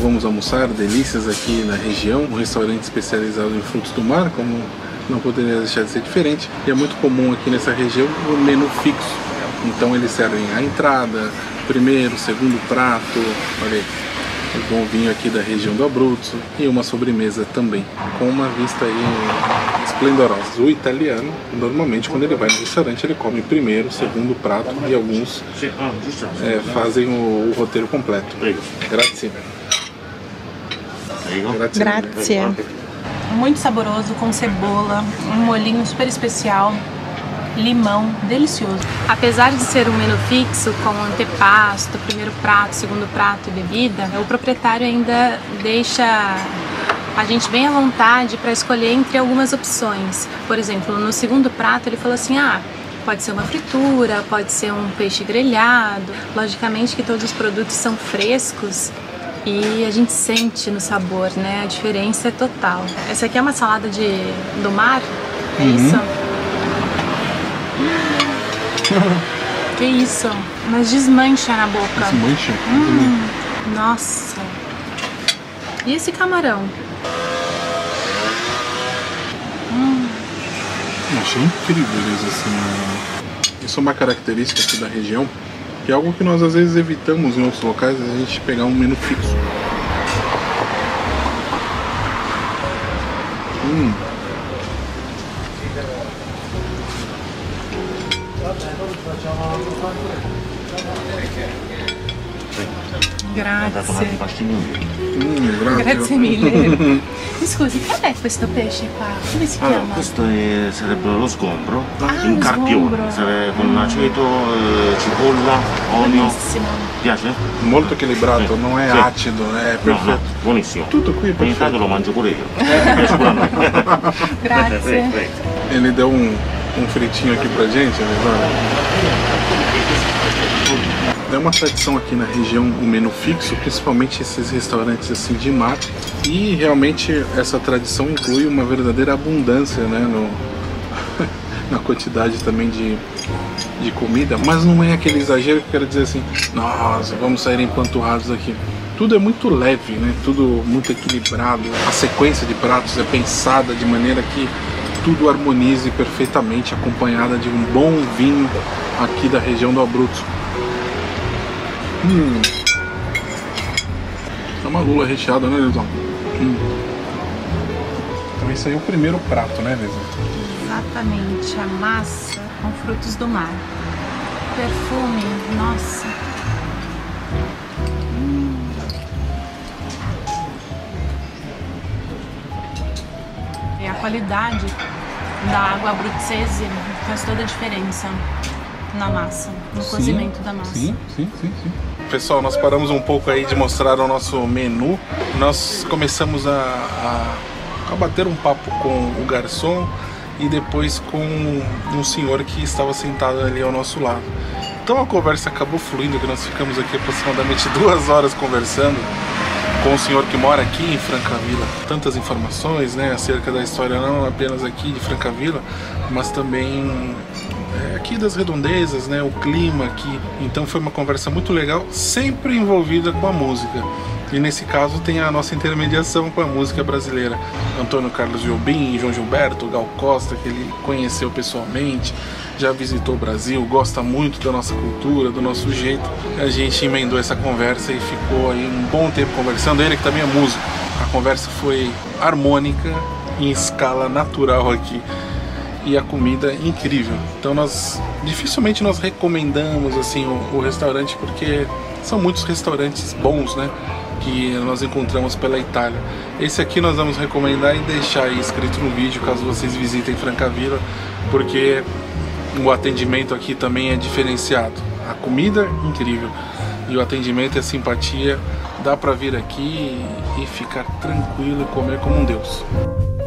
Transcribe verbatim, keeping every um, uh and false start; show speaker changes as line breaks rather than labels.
vamos almoçar delícias aqui na região, um restaurante especializado em frutos do mar, como não poderia deixar de ser diferente. E é muito comum aqui nessa região o menu fixo. Então eles servem a entrada, primeiro, segundo prato, olha aí, o bom vinho aqui da região do Abruzzo e uma sobremesa também, com uma vista aí esplendorosa. O italiano, normalmente quando ele vai no restaurante, ele come primeiro, segundo prato e alguns é, fazem o, o roteiro completo. Grazie.
Grazie. Grazie. Muito saboroso, com cebola, um molhinho super especial, limão, delicioso. Apesar de ser um menu fixo com antepasto, primeiro prato, segundo prato e bebida, o proprietário ainda deixa a gente bem à vontade para escolher entre algumas opções. Por exemplo, no segundo prato ele falou assim, ah, pode ser uma fritura, pode ser um peixe grelhado. Logicamente que todos os produtos são frescos e a gente sente no sabor, né? A diferença é total. Essa aqui é uma salada de, do mar, é uhum. isso? Que isso? Mas desmancha na boca.
Desmancha?
Hum, nossa. E esse camarão? Hum.
Eu achei incrível eles assim. Isso é uma característica aqui da região, que é algo que nós às vezes evitamos em outros locais, a gente pegar um menu fixo. Hum.
Grazie.
Mm, grazie.
Grazie mille. Mi scusi, qual è questo pesce qua? Come si chiama?
Allora, questo è, sarebbe lo sgombro,
ah,
in
lo
carpione,
sgombro.
sarebbe con aceto, eh, cipolla, olio.
Buonissimo.
Piace?
Molto equilibrato,
sì.
non è
sì.
acido, è perfetto.
No, no, buonissimo.
Tutto qui è perfetto.
Ogni tanto lo mangio pure io. Eh, sicuramente.
Grazie.
Ele deu um, um fritinho aqui pra gente, olha. É uma tradição aqui na região o menu fixo, principalmente esses restaurantes assim de mar, e realmente essa tradição inclui uma verdadeira abundância, né, no, na quantidade também de, de comida, mas não é aquele exagero que eu quero dizer assim, nossa, vamos sair empanturrados aqui. Tudo é muito leve, né, tudo muito equilibrado, a sequência de pratos é pensada de maneira que tudo harmonize perfeitamente, acompanhada de um bom vinho aqui da região do Abruzzo. Hum. É uma lula recheada, né, Lisão? Hum. Então esse aí é o primeiro prato, né, Lisão?
Exatamente, a massa com frutos do mar. Perfume, nossa. Hum. E a qualidade da água abruzzese faz toda a diferença na massa, no sim, cozimento da massa.
Sim, sim, sim, sim. Pessoal, nós paramos um pouco aí de mostrar o nosso menu. Nós começamos a, a, a bater um papo com o garçom e depois com um senhor que estava sentado ali ao nosso lado. Então a conversa acabou fluindo, que nós ficamos aqui aproximadamente duas horas conversando com o senhor que mora aqui em Francavilla. Tantas informações, né, acerca da história não apenas aqui de Francavilla, mas também é, aqui das redondezas, né, o clima aqui. Então foi uma conversa muito legal, sempre envolvida com a música. E nesse caso tem a nossa intermediação com a música brasileira. Antônio Carlos Jobim, João Gilberto, Gal Costa, que ele conheceu pessoalmente, já visitou o Brasil, gosta muito da nossa cultura, do nosso jeito. A gente emendou essa conversa e ficou aí um bom tempo conversando. Ele que também é músico. A conversa foi harmônica, em escala natural aqui. E a comida incrível. Então nós dificilmente nós recomendamos assim o, o restaurante, porque são muitos restaurantes bons, né, que nós encontramos pela Itália. Esse aqui nós vamos recomendar e deixar aí escrito no vídeo caso vocês visitem Francavilla, porque o atendimento aqui também é diferenciado. A comida incrível e o atendimento e a simpatia, dá para vir aqui e ficar tranquilo e comer como um deus.